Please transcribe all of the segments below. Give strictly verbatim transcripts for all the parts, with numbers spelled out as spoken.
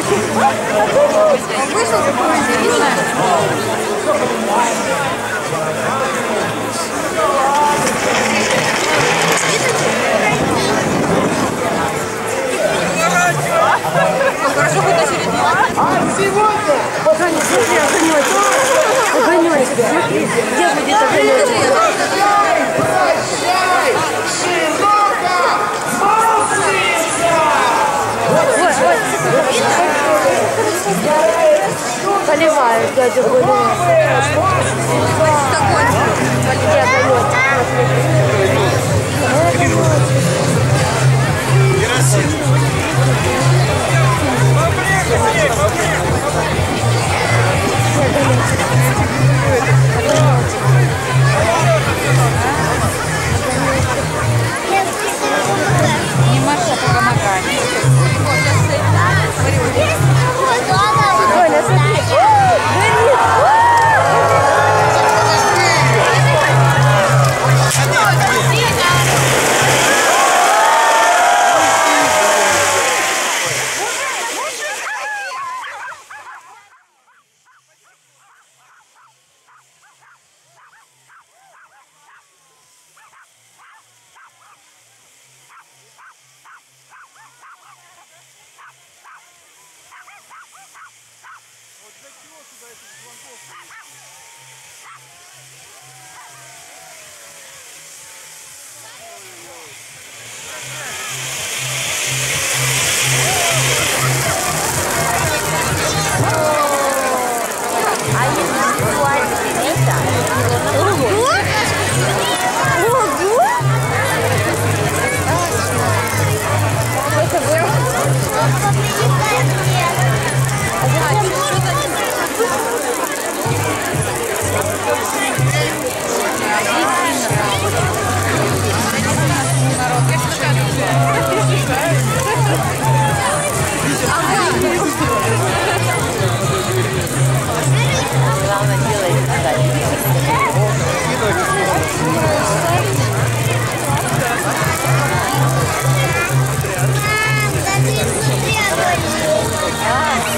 Вышел какой-то, не знаю. Хорошо, хоть на середину. А сегодня... Женя, смотри, огонек. Огонек, смотри. Где будет огонек? Прощай, широко, маслица! Поливают, дядя поливает. Какой? Где огонек? Не марша, только ногами. Оля, смотри.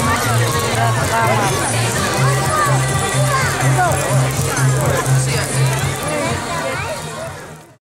Все.